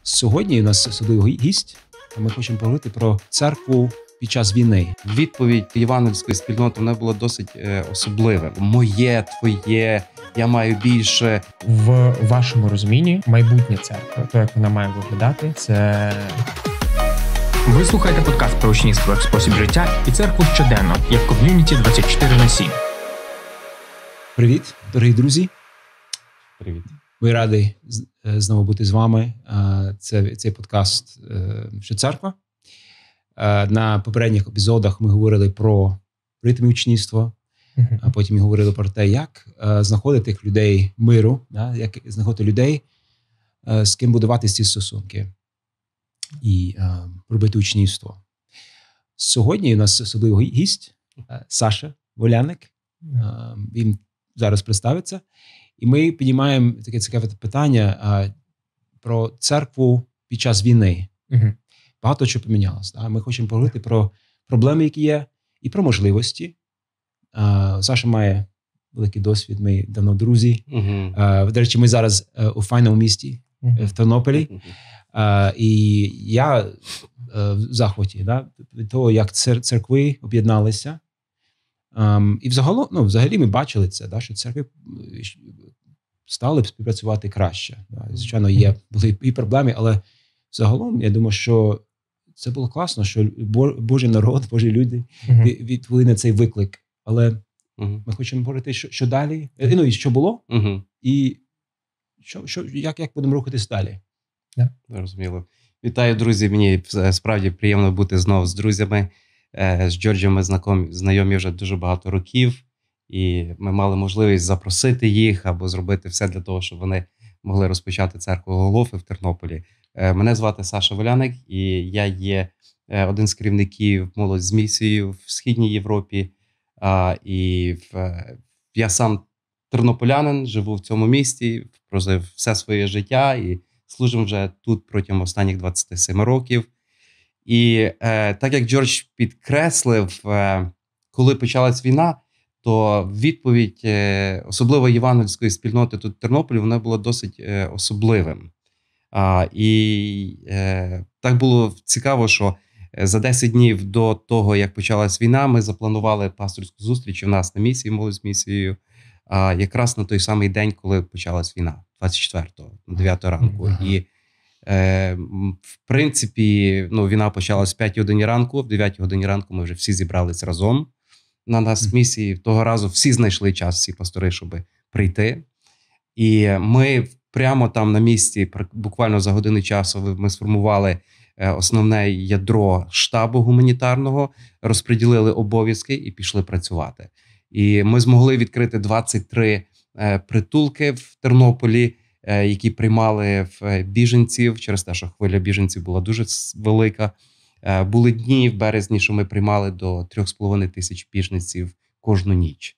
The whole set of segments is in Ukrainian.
Сьогодні у нас особливий гість. Ми хочемо поговорити про церкву під час війни. Відповідь євангельської спільноти вона була досить особливим. Моє, твоє, я маю більше. В вашому розумінні майбутнє церкви, то як вона має виглядати, це... Ви слухаєте подкаст про учнівство як спосіб життя і церкву щоденно, як ком'юніті 24/7. Привіт, дорогі друзі. Привіт. Ми раді знову бути з вами. Цей подкаст «Що церква?». На попередніх епізодах ми говорили про ритми учнівства, а потім ми говорили про те, як знаходити людей миру, як знаходити людей, з ким будувати ці стосунки і робити учнівство. Сьогодні у нас особливий гість Саша Воляник. Він зараз представиться. І ми піднімаємо таке цікаве питання про церкву під час війни. Багато чого помінялося. Ми хочемо поговорити про проблеми, які є, і про можливості. Саша має великий досвід, ми давно друзі. До речі, ми зараз у файному місті, в Тернополі. І я в захваті від того, як церкви об'єдналися. І взагалі ми бачили це, що церкви стали співпрацювати краще. Звичайно, були і проблеми, але загалом я думаю, що це було класно, що Божий народ, Божі люди відповіли на цей виклик. Але ми хочемо говорити, що далі, і що було, і як будемо рухатись далі. Зрозуміло. Вітаю, друзі. Мені справді приємно бути знову з друзями. З Джорджем ми знайомі вже дуже багато років, і ми мали можливість запросити їх або зробити все для того, щоб вони могли розпочати церкву Голгофи в Тернополі. Мене звати Саша Воляник, і я є один з керівників «Молодь з місією» в Східній Європі. Я сам тернополянин, живу в цьому місті, прожив все своє життя і служимо вже тут протягом останніх 27 років. І так як Джордж підкреслив, коли почалась війна, то відповідь, особливо євангельської спільноти тут в Тернополі, вона була досить особливим. Так було цікаво, що за 10 днів до того, як почалась війна, ми запланували пасторську зустріч у нас на місії, «Молодь з місією», якраз на той самий день, коли почалась війна, 24-го, на 9 ранку. І в принципі, війна почалась в 5 годині ранку, в 9 годині ранку ми вже всі зібрались разом на нас в місії. Того разу всі знайшли час, всі пастори, щоб прийти. І ми прямо там на місці, буквально за години часу, ми сформували основне ядро штабу гуманітарного, розподілили обов'язки і пішли працювати. І ми змогли відкрити 23 притулки в Тернополі, які приймали біженців, через те, що хвиля біженців була дуже велика. Були дні в березні, що ми приймали до 3,5 тисяч біженців кожну ніч.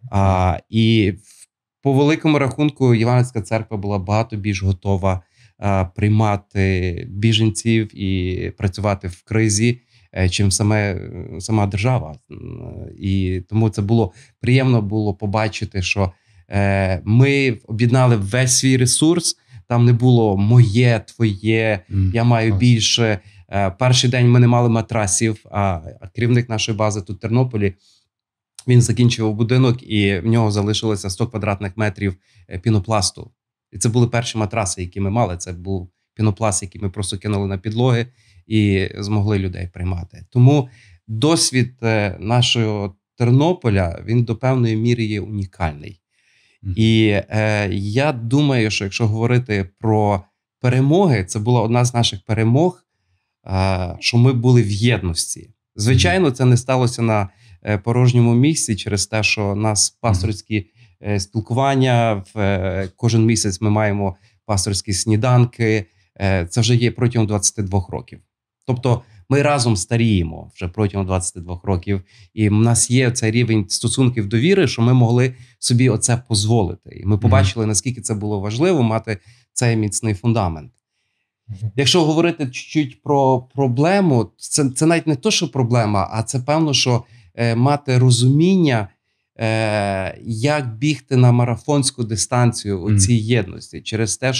І по великому рахунку Євангельська церква була багато більш готова приймати біженців і працювати в кризі, чим сама держава. І тому це було приємно побачити, що ми об'єднали весь свій ресурс. Там не було моє, твоє, я маю більше. Перший день ми не мали матрасів, а керівник нашої бази тут в Тернополі, він закінчував будинок, і в нього залишилося 100 квадратних метрів пінопласту. І це були перші матраси, які ми мали. Це був пінопласт, який ми просто кинули на підлоги і змогли людей приймати. Тому досвід нашого Тернополя, він до певної міри є унікальний. І я думаю, що якщо говорити про перемоги, це була одна з наших перемог, що ми були в єдності. Звичайно, це не сталося на порожньому місці через те, що у нас пасторські спілкування, кожен місяць ми маємо пасторські сніданки, це вже є протягом 22 років. Тобто ми разом старіємо вже протягом 22 років, і в нас є цей рівень стосунків довіри, що ми могли собі оце дозволити. І ми побачили, наскільки це було важливо мати цей міцний фундамент. Якщо говорити чуть-чуть про проблему, це навіть не то, що проблема, а це певно, що мати розуміння, як бігти на марафонську дистанцію у цій єдності. Через те, що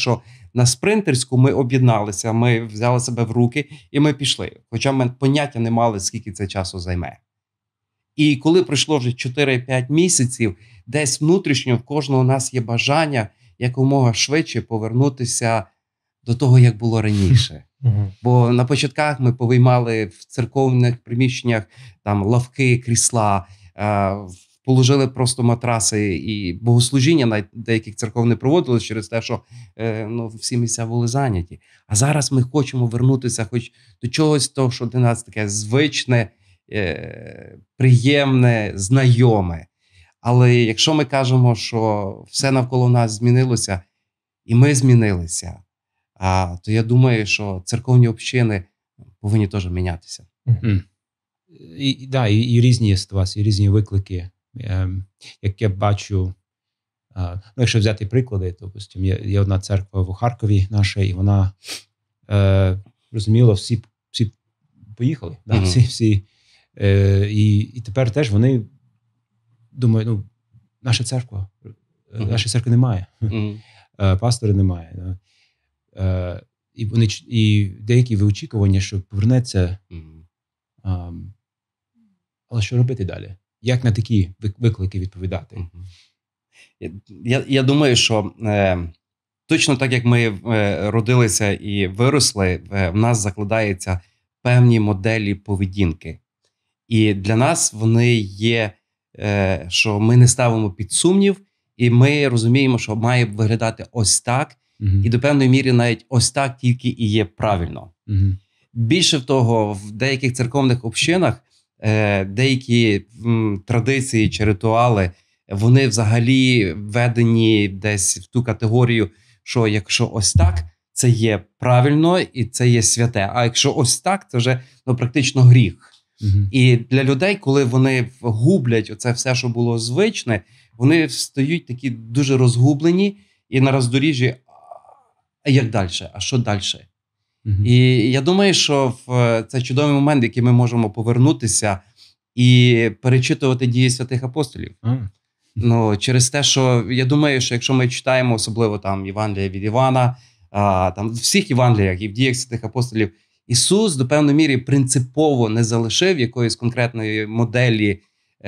на Спринтерську ми об'єдналися, ми взяли себе в руки і ми пішли. Хоча ми поняття не мали, скільки це часу займе. І коли пройшло вже 4-5 місяців, десь внутрішньо в кожного у нас є бажання якомога швидше повернутися до того, як було раніше. Бо на початках ми повиймали в церковних приміщеннях там лавки, крісла, положили просто матраси, і богослужіння на деяких церков не проводилось через те, що всі місця були зайняті. А зараз ми хочемо вернутися хоч до чогось того, що для нас таке звичне, приємне, знайоме. Але якщо ми кажемо, що все навколо нас змінилося, і ми змінилися, то я думаю, що церковні общини повинні теж мінятися. І різні є ситуації, різні виклики. Як я бачу, якщо взяти приклади, то, допустим, є одна церква в Харкові наша, і вона, розуміло, всі поїхали. Всі. І тепер теж вони думають, наша церква немає, пастора немає. І деякі очікування, що повернеться, але що робити далі? Як на такі виклики відповідати? Я думаю, що точно так, як ми родилися і виросли, в нас закладаються певні моделі поведінки. І для нас вони є, що ми не ставимо під сумнів, і ми розуміємо, що має виглядати ось так, і до певної міри навіть ось так тільки і є правильно. Більше того, в деяких церковних общинах деякі традиції чи ритуали, вони взагалі введені десь в ту категорію, що якщо ось так, це є правильно і це є святе. А якщо ось так, це вже практично гріх. І для людей, коли вони гублять оце все, що було звичне, вони стають такі дуже розгублені і на роздоріжжі, а як далі? А що далі? І я думаю, що це чудовий момент, в який ми можемо повернутися і перечитувати дії святих апостолів. Через те, що я думаю, що якщо ми читаємо особливо там Євангелія від Івана, там в всіх Євангеліях і в діях святих апостолів, Ісус до певної міри принципово не залишив якоїсь конкретної моделі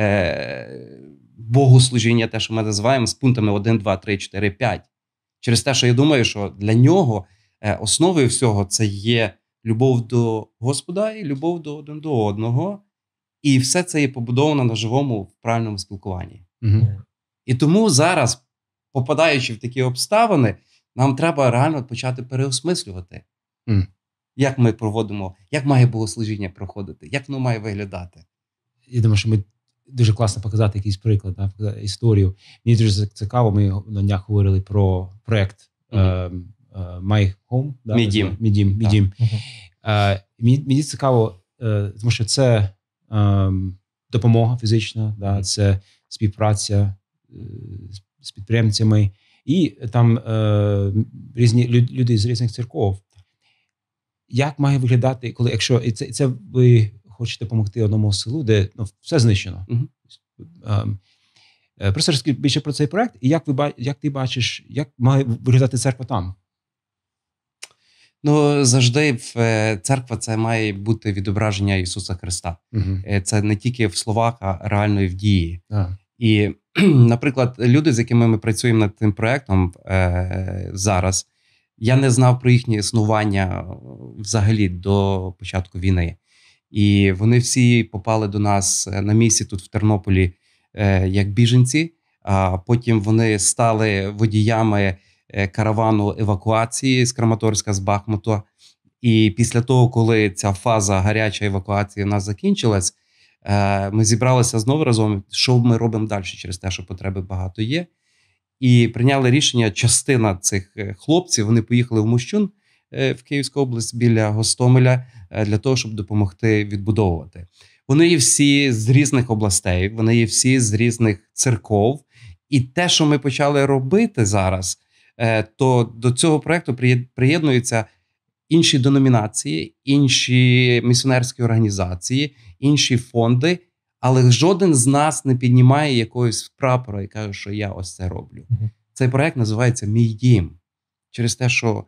богослужіння, те, що ми називаємо, з пунктами 1, 2, 3, 4, 5. Через те, що я думаю, що для нього основою всього це є любов до Господа і любов один до одного. І все це є побудовано на живому, правильному спілкуванні. І тому зараз, попадаючи в такі обставини, нам треба реально почати переосмислювати, як ми проводимо, як має богослужіння проходити, як воно має виглядати. Я думаю, що ми дуже класно показати якийсь приклад, історію. Мені дуже цікаво, ми на днях говорили про проєкт My Home. Мій дім. Мені цікаво, тому що це допомога фізична, це співпраця з підприємцями, і там різні люди з різних церков. Як має виглядати, коли, якщо це ви хочете допомогти одному селу, де все знищено? Просто розкажіть більше про цей проект, і як ти бачиш, як має виглядати церква там? Завжди церква – це має бути відображення Ісуса Христа. Це не тільки в словах, а реально і в дії. І, наприклад, люди, з якими ми працюємо над цим проектом зараз, я не знав про їхнє існування взагалі до початку війни. І вони всі попали до нас на місці тут в Тернополі як біженці, а потім вони стали водіями каравану евакуації з Краматорська, з Бахмута. І після того, коли ця фаза гаряча евакуації у нас закінчилась, ми зібралися знову разом, що ми робимо далі через те, що потреби багато є. І прийняли рішення, частина цих хлопців, вони поїхали в Мощун в Київську область біля Гостомеля для того, щоб допомогти відбудовувати. Вони є всі з різних областей, вони є всі з різних церков. І те, що ми почали робити зараз, то до цього проєкту приєднуються інші деномінації, інші місіонерські організації, інші фонди, але жоден з нас не піднімає якогось прапора і каже, що я ось це роблю. Цей проєкт називається «Мій дім». Через те, що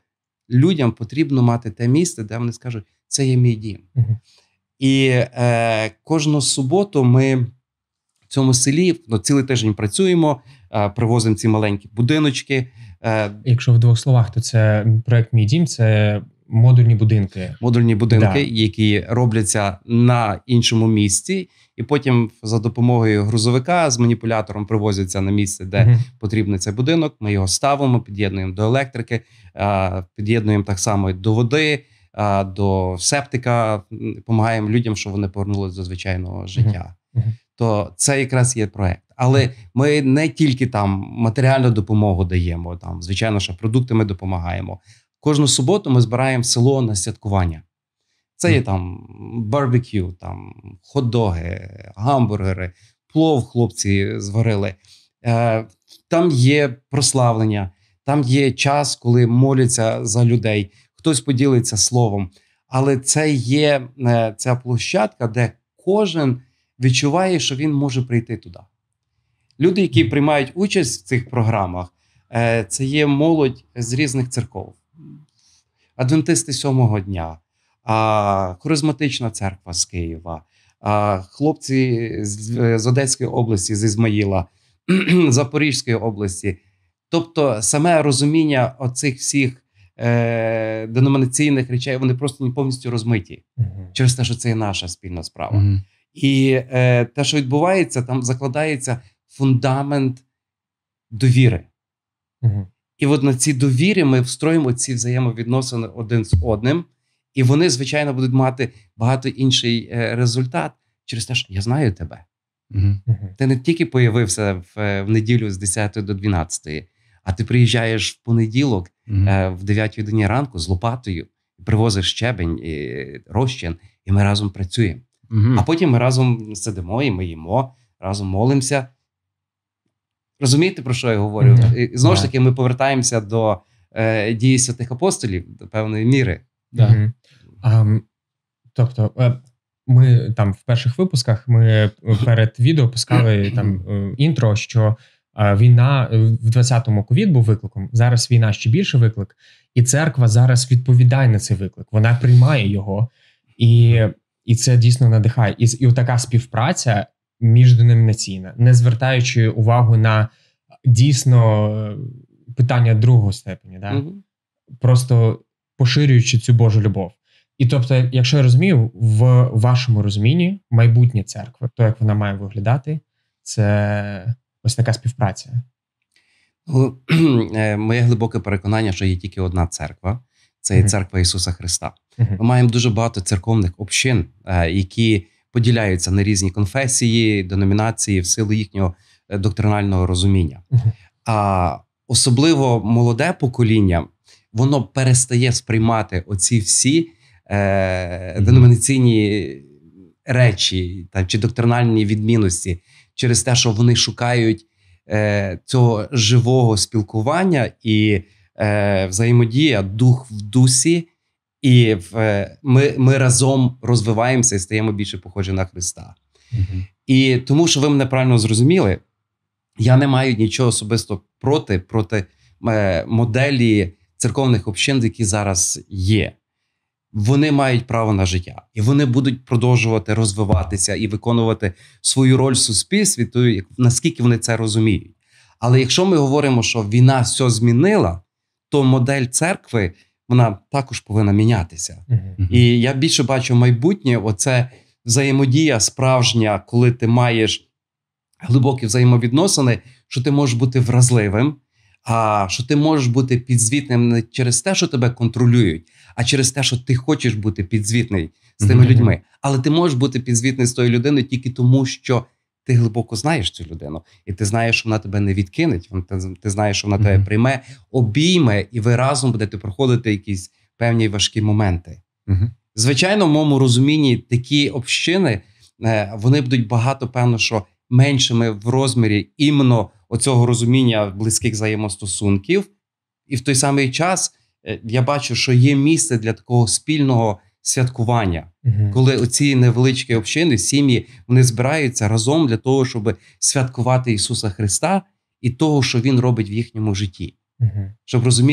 людям потрібно мати те місце, де вони скажуть, це є мій дім. І кожну суботу ми в цьому селі цілий тиждень працюємо, привозимо ці маленькі будиночки. Якщо в двох словах, то це проект «Мій дім» – це модульні будинки. Модульні будинки, які робляться на іншому місці, і потім за допомогою грузовика з маніпулятором привозяться на місце, де потрібний цей будинок. Ми його ставимо, під'єднуємо до електрики, під'єднуємо так само і до води, до септика, допомагаємо людям, щоб вони повернулися до звичайного життя. То це якраз є проект. Але ми не тільки там матеріальну допомогу даємо, там, звичайно, що продуктами допомагаємо. Кожну суботу ми збираємо село на святкування. Це є там барбекю, там хот-доги, гамбургери, плов хлопці зварили. Там є прославлення, там є час, коли моляться за людей, хтось поділиться словом. Але це є ця площадка, де кожен відчуває, що він може прийти туди. Люди, які приймають участь в цих програмах, це є молодь з різних церков. Адвентисти сьомого дня, Харизматична церква з Києва, хлопці з Одеської області, з Ізмаїла, Запорізької області. Тобто саме розуміння оцих всіх деномінаційних речей, вони просто не повністю розмиті. Через те, що це є наша спільна справа. І те, що відбувається, там закладається фундамент довіри. І от на цій довірі ми встроїмо ці взаємовідносини один з одним, і вони, звичайно, будуть мати багато інший результат через те, що я знаю тебе. Ти не тільки появився в неділю з 10 до 12, а ти приїжджаєш в понеділок в 9 годині ранку з лопатою, привозиш щебень, розчин, і ми разом працюємо. А потім ми разом сидимо і ми їмо, разом молимося. Розумієте, про що я говорю? І знову ж таки, ми повертаємося до дії святих апостолів, до певної міри. Тобто, ми там в перших випусках, ми перед відео пускали там інтро, що війна в 20-му ковід був викликом, зараз війна ще більше виклик, і церква зараз відповідає на цей виклик, вона приймає його, і це дійсно надихає. І така співпраця міжденомінаційна, не звертаючи увагу на дійсно питання другого степені, да? Просто поширюючи цю Божу любов. І тобто, якщо я розумію, в вашому розумінні майбутнє церкви, то, як вона має виглядати, це ось така співпраця. Моє глибоке переконання, що є тільки одна церква. Це є церква Ісуса Христа. Ми маємо дуже багато церковних общин, які поділяються на різні конфесії, деномінації в силу їхнього доктринального розуміння. А особливо молоде покоління, воно перестає сприймати оці всі деномінаційні речі чи доктринальні відмінності через те, що вони шукають цього живого спілкування і взаємодія дух в дусі, і ми разом розвиваємося і стаємо більше похожі на Христа. І тому, що ви мене правильно зрозуміли, я не маю нічого особисто проти моделі церковних общин, які зараз є. Вони мають право на життя. І вони будуть продовжувати розвиватися і виконувати свою роль в суспільстві, наскільки вони це розуміють. Але якщо ми говоримо, що війна все змінила, то модель церкви, вона також повинна мінятися. І я більше бачу майбутнє, оце взаємодія справжня, коли ти маєш глибокі взаємовідносини, що ти можеш бути вразливим, а що ти можеш бути підзвітним не через те, що тебе контролюють, а через те, що ти хочеш бути підзвітний з тими людьми. Але ти можеш бути підзвітний з тою людиною тільки тому, що ти глибоко знаєш цю людину. І ти знаєш, що вона тебе не відкинеть, ти знаєш, що вона тебе прийме, обійме, і ви разом будете проходити якісь певні важкі моменти. Звичайно, в моєму розумінні такі общини, вони будуть багато, певно, що меншими в розмірі іменно оцього розуміння близьких взаємостосунків. І в той самий час я бачу, що є місце для такого спільного святкування, коли оці невеличкі общини, сім'ї, вони збираються разом для того, щоб святкувати Ісуса Христа і того, що Він робить в їхньому житті. Щоб розуміти,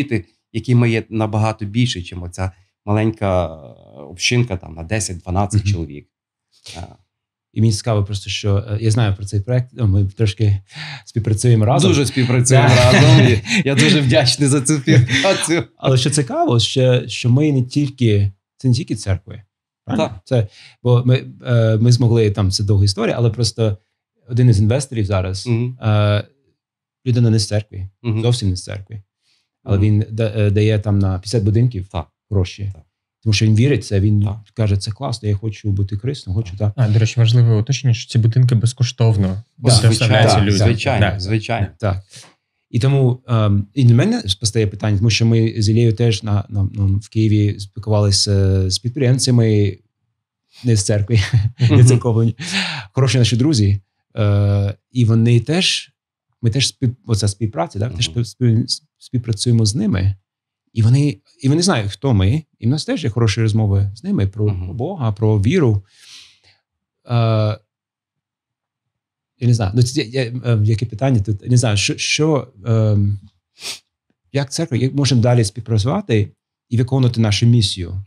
які ми є набагато більше, ніж оця маленька общинка там на 10-12 чоловік. І мені цікаво просто, що я знаю про цей проект, ми трошки співпрацюємо разом. Дуже співпрацюємо разом. Я дуже вдячний за цю співпрацю. Але що цікаво, що ми не тільки, це не тільки церкви. Так. Це, бо ми змогли, там це довга історія, але просто один із інвесторів зараз, людина не з церкви, зовсім не з церкви. Але він дає там на 50 будинків гроші. Так. Тому що він вірить в це, він каже, це класно, я хочу бути корисним, хочу так. До речі, важливе уточнення, що ці будинки безкоштовно доставляються людям. Звичайно. Так. І тому і для мене постає питання, тому що ми з Ілією теж в Києві спілкувалися з підприємцями, не з церкви, не церковні, хороші наші друзі. І вони теж, ми теж оця співпраця, теж співпрацюємо з ними. І вони знають, хто ми. І в нас теж є хороші розмови з ними про Бога, про віру. Я не знаю, яке питання тут? Не знаю, як церква, як можемо далі співпрацювати і виконувати нашу місію?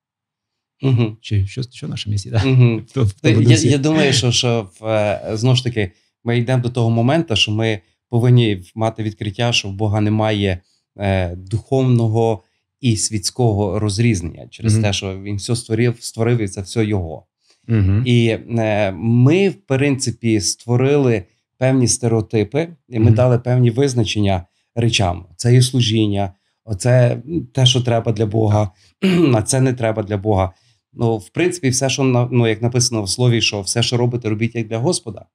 Чи що наша місія? Я думаю, що знову ж таки, ми йдемо до того моменту, що ми повинні мати відкриття, що в Бога немає духовного і світського розрізнення через те, що він все створив і це все його. І ми, в принципі, створили певні стереотипи, і ми дали певні визначення речам. Це є служіння, оце те, що треба для Бога, а це не треба для Бога. Ну, в принципі, все, що, як написано в слові, що все, що робите, робіть як для Господа.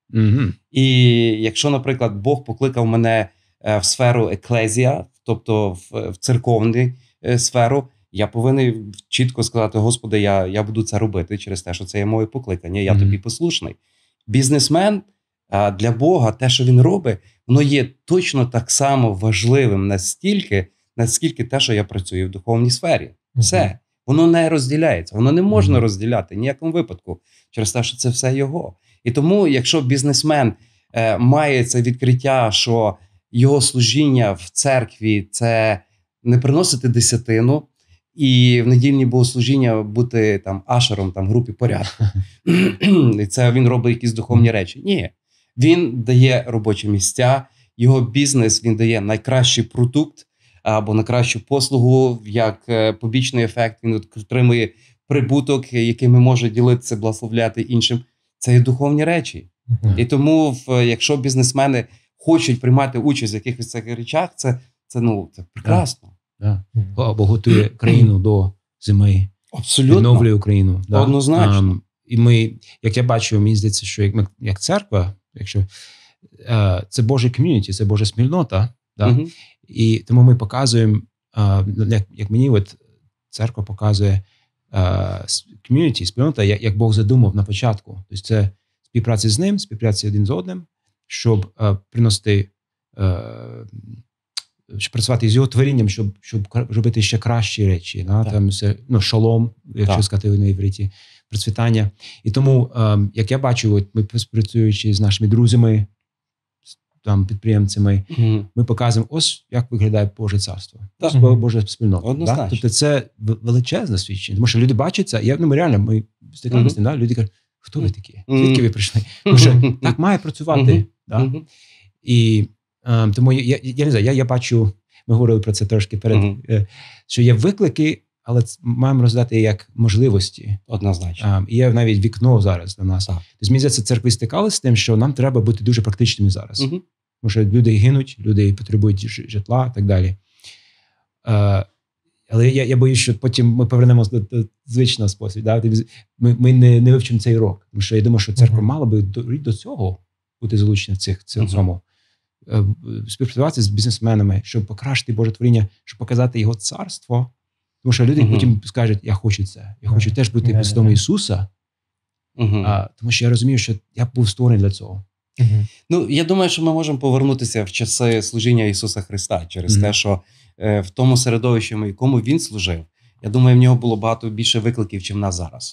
І якщо, наприклад, Бог покликав мене в сферу еклезія, тобто в церковну сферу, я повинен чітко сказати, Господи, я буду це робити через те, що це є моє покликання, я тобі послушний. Бізнесмен для Бога, те, що він робить, воно є точно так само важливим настільки, наскільки те, що я працюю в духовній сфері. Все. Воно не розділяється, воно не можна розділяти в ніякому випадку, через те, що це все його. І тому, якщо бізнесмен має це відкриття, що його служіння в церкві – це не приносити десятину, і в недільні богослужіння бути там ашером там, в групі порядку. І це він робить якісь духовні речі. Ні. Він дає робочі місця, його бізнес, він дає найкращий продукт або найкращу послугу, як побічний ефект, він отримує прибуток, якими може ділитися, благословляти іншим. Це є духовні речі. І тому, якщо бізнесмени хочуть приймати участь в якихось цих речах, це прекрасно. Або готує країну до зими. Абсолютно. Відновлює Україну. Однозначно. І ми, як я бачу, мені здається, що як церква, якщо це Божа ком'юніті, це Божа спільнота, і тому ми показуємо, як мені от церква показує ком'юніті, спільнота, як Бог задумав на початку. Тобто це співпраця з ним, співпраця один з одним, щоб приносити, щоб працювати з його творінням, щоб робити ще кращі речі. Там все, шалом, якщо сказати на івриті, процвітання. І тому, як я бачу, от ми співпрацюючи з нашими друзями, там, підприємцями, ми показуємо, ось як виглядає Боже царство, Божа спільнота. Тобто це величезне свідчення, тому що люди бачать це, ми реально, ми стикнулися з тим, люди кажуть, хто ви такі? Звідки ви прийшли? Тому що так має працювати. І тому я не знаю, я бачу, ми говорили про це трошки перед, що є виклики, але маємо роздати як можливості. Однозначно. І є навіть вікно зараз на нас. Тобто, мені здається, церкви стикалися з тим, що нам треба бути дуже практичними зараз. Тому що люди гинуть, люди потребують житла і так далі. Але я боюсь, що потім ми повернемося до звичного способу. Ми не вивчимо цей урок. Тому що я думаю, що церква мала би до цього бути залучена в цьому. Співпрацювати з бізнесменами, щоб покращити Боже творіння, щоб показати його царство. Тому що люди потім скажуть, я хочу це. Я хочу теж бути послідовником Ісуса. Тому що я розумію, що я був створений для цього. Я думаю, що ми можемо повернутися в часи служіння Ісуса Христа через те, що в тому середовищі, в якому Він служив, я думаю, в нього було багато більше викликів, ніж в нас зараз.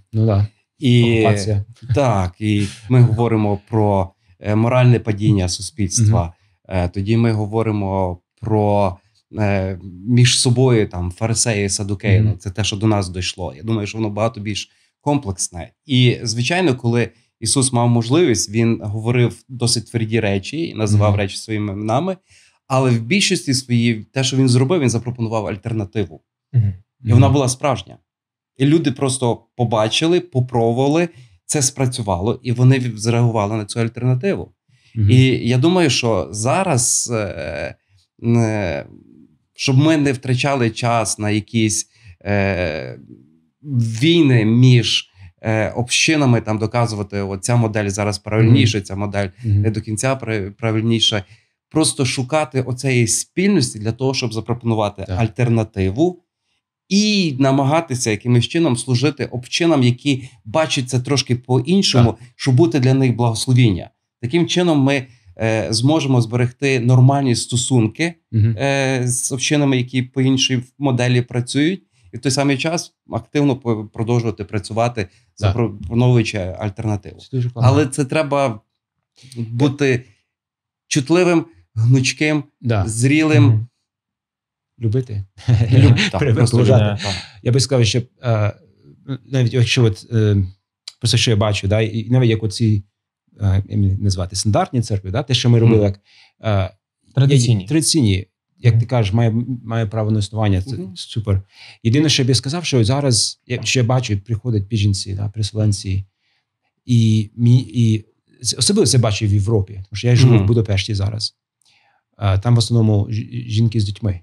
І ми говоримо про моральне падіння суспільства. Тоді ми говоримо про між собою там фарисеї, садукеї. Це те, що до нас дійшло. Я думаю, що воно багато більш комплексне. І, звичайно, коли Ісус мав можливість, Він говорив досить тверді речі і називав речі своїми іменами, але в більшості своїй, те, що Він зробив, Він запропонував альтернативу. І вона була справжня. І люди просто побачили, попробували, це спрацювало, і вони зреагували на цю альтернативу. І я думаю, що зараз, щоб ми не втрачали час на якісь війни між общинами, там доказувати, оця модель зараз правильніша, ця модель не до кінця правильніша. Просто шукати оцеї спільності для того, щоб запропонувати альтернативу і намагатися якимось чином служити общинам, які бачать це трошки по-іншому, щоб бути для них благословіння. Таким чином ми зможемо зберегти нормальні стосунки з общинами, які по іншій моделі працюють, і в той самий час активно продовжувати працювати, запропонуючи альтернативу. Але це треба бути чутливим, гнучким, зрілим. Любити. Любити. Я би сказав, що навіть якщо просто що я бачу, і навіть як оці назвати стандартні церкви, те, що ми робили як традиційні, як ти кажеш, має право на існування, це супер. Єдине, що я би сказав, що зараз, що я бачу, приходять біженці, переселенці, і особливо це бачу в Європі, тому що я живу в Будапешті зараз. Там в основному жінки з дітьми.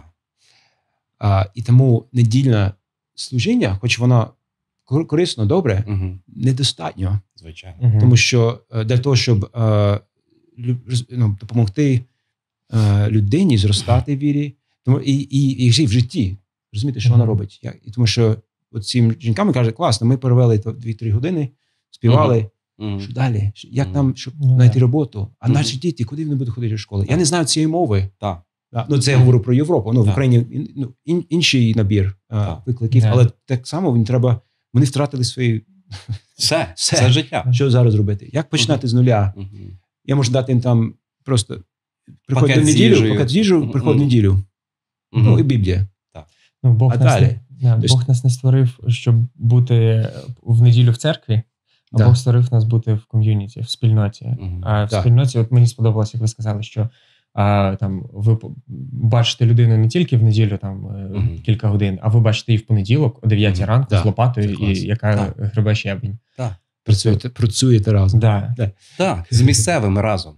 І тому недільне служіння, хоч воно корисно, добре, недостатньо. Звичайно. Тому що для того, щоб допомогти людині зростати в вірі, і в житті, розумієте, що вона робить. І тому що цим жінкам каже, класно, ми провели 2-3 години, співали, що далі? Як нам, щоб знайти роботу? А наші діти, куди вони будуть ходити в школу? Я не знаю цієї мови. Це я говорю про Європу. В Україні інший набір викликів, але так само вони втратили свої все життя. Що зараз робити? Як починати з нуля? Я можу дати їм там просто приходь до неділю, пакет з їжу, приходь в неділю. І Біблія. Бог нас не створив, щоб бути в неділю в церкві, а Бог створив нас бути в ком'юніті, в спільноті. А в спільноті, от мені сподобалося, як ви сказали, що там ви бачите людину не тільки в неділю кілька годин, а ви бачите її в понеділок о 9 ранку з лопатою, і яка гребе щебінь. Працюєте разом. Так, з місцевими разом.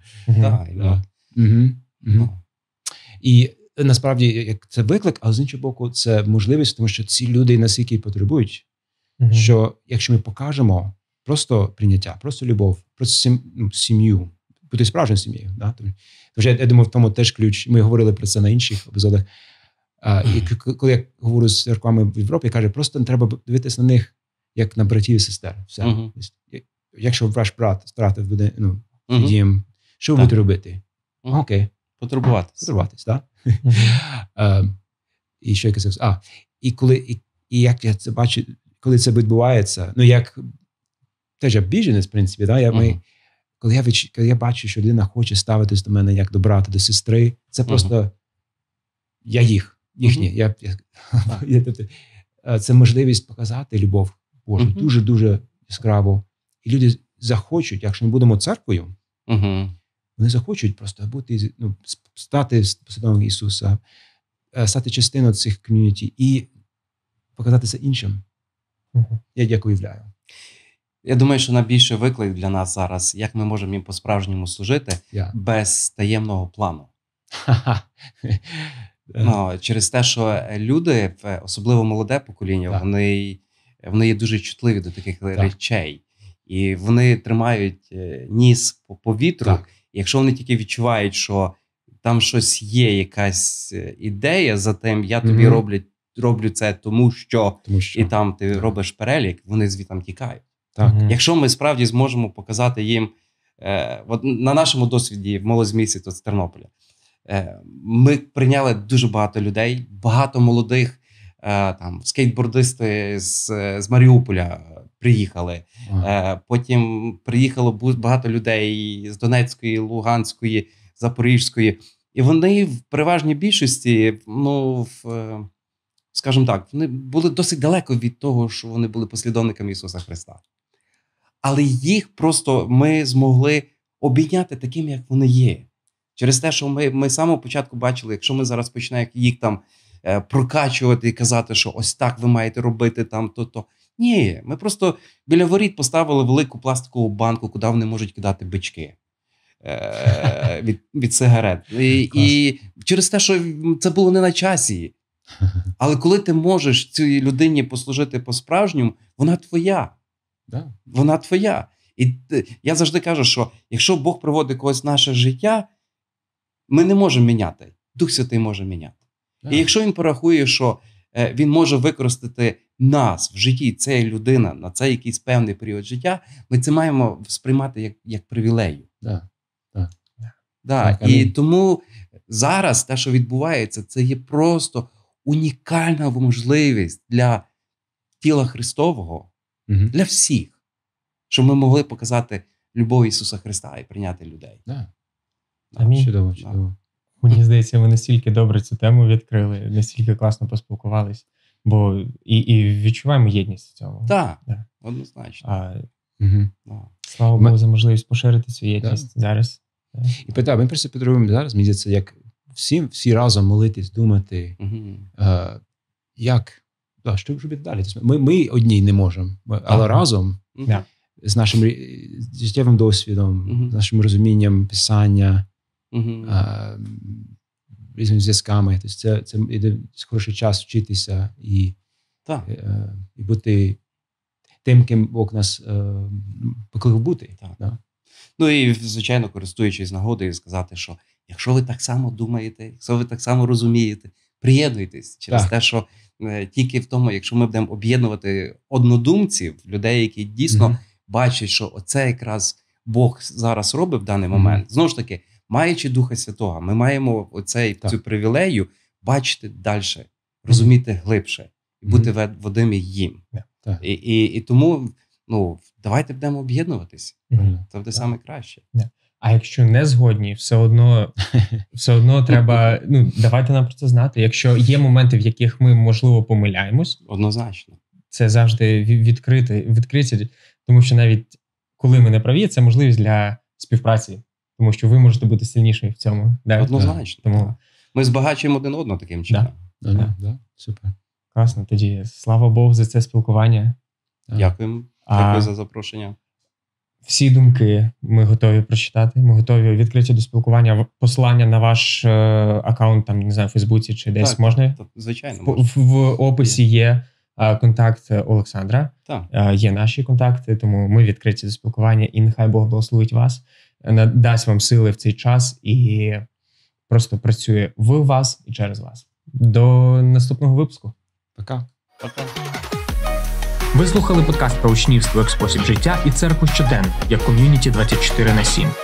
І насправді як це виклик, а з іншого боку це можливість, тому що ці люди настільки потребують, що якщо ми покажемо просто прийняття, просто любов, просто сім'ю, бути справжньою сім'єю. Тож я думаю, в тому теж ключ. Ми говорили про це на інших епізодах. І коли я говорю з церквами в Європі, я кажу, просто треба дивитися на них як на братів і сестер. Все. Якщо ваш брат стратив дім, що ви будете робити? Окей. Потурбуватись, так? І що я казав? І як я це бачу, коли це відбувається, як теж я біженець, в принципі, коли я бачу, що людина хоче ставитись до мене як до брата, до сестри, це просто я їхні. Це можливість показати любов Божу дуже-дуже яскраво. І люди захочуть, якщо ми будемо церквою, вони захочуть просто бути, стати послідовником Ісуса, стати частиною цих ком'юніті і показати це іншим. Я дякую, уявляю. Я думаю, що найбільший виклик для нас зараз, як ми можемо їм по-справжньому служити без таємного плану. Через те, що люди, особливо молоде покоління, вони є дуже чутливі до таких речей. І вони тримають ніс по вітру. І якщо вони тільки відчувають, що там щось є, якась ідея за тим, я тобі роблю це тому що, і там ти робиш перелік, вони звідти тікають. Якщо ми справді зможемо показати їм, на нашому досвіді в молодь з місяця з Тернополя, ми прийняли дуже багато людей, багато молодих, скейтбордисти з Маріуполя приїхали. Потім приїхало багато людей з Донецької, Луганської, Запорізької. І вони в переважній більшості, скажімо так, вони були досить далеко від того, що вони були послідовниками Ісуса Христа. Але їх просто ми змогли обійняти таким, як вони є. Через те, що ми з самого початку бачили, якщо ми зараз почнемо їх там прокачувати і казати, що ось так ви маєте робити там, то. Ні, ми просто біля воріт поставили велику пластикову банку, куди вони можуть кидати бички від сигарет. І через те, що це було не на часі. Але коли ти можеш цій людині послужити по-справжньому, вона твоя. Да. Вона твоя. І я завжди кажу, що якщо Бог приводить когось в наше життя, ми не можемо міняти. Дух Святий може міняти. Да. І якщо він порахує, що він може використати нас в житті, ця людина, на цей якийсь певний період життя, ми це маємо сприймати як привілею. Да. Да. І тому зараз те, що відбувається, це є просто унікальна можливість для тіла Христового, для всіх, щоб ми могли показати любов Ісуса Христа і прийняти людей. Да. Амінь. Чудово. Мені здається, ми настільки добре цю тему відкрили, настільки класно поспілкувались, бо і відчуваємо єдність в цьому. Так, однозначно. Слава Богу за можливість поширити цю єдність зараз. І питаю, ми просто підробимо зараз, мені здається, як всі разом молитись, думати, що робити далі. Ми одні не можемо, але разом з нашим життєвим досвідом, з нашим розумінням писання, різними зв'язками. Тобто це йде хороший час вчитися і бути тим, ким Бог нас покликав бути. Так. Ну і, звичайно, користуючись нагодою, сказати, що якщо ви так само думаєте, якщо ви так само розумієте, приєднуйтесь через те, що тільки в тому, якщо ми будемо об'єднувати однодумців, людей, які дійсно бачать, що оце якраз Бог зараз робить в даний момент. Знову ж таки, маючи Духа Святого, ми маємо цю привілею бачити далі, розуміти глибше і бути водимі їм. І тому, давайте будемо об'єднуватись. Це буде саме краще. А якщо не згодні, все одно треба, давайте нам про це знати. Якщо є моменти, в яких ми, можливо, помиляємось. Однозначно. Це завжди відкриті, тому що навіть коли ми не праві, це можливість для співпраці. Тому що ви можете бути сильніші в цьому. Однозначно. Тому ми збагачуємо один одного таким чином. Супер. Класно. Тоді слава Богу за це спілкування. Дякуємо. Дякую за запрошення. Всі думки ми готові прочитати. Ми готові відкриті до спілкування. Посилання на ваш аккаунт, там, не знаю, в Фейсбуці чи десь можна? Звичайно. В описі є контакт Олександра. Є наші контакти, тому ми відкриті до спілкування. І нехай Бог благословить вас, дасть вам сили в цей час і просто працює в вас і через вас. До наступного випуску. Пока. Ви слухали подкаст про учнівство як спосіб життя і церкву щоденно, як ком'юніті 24/7.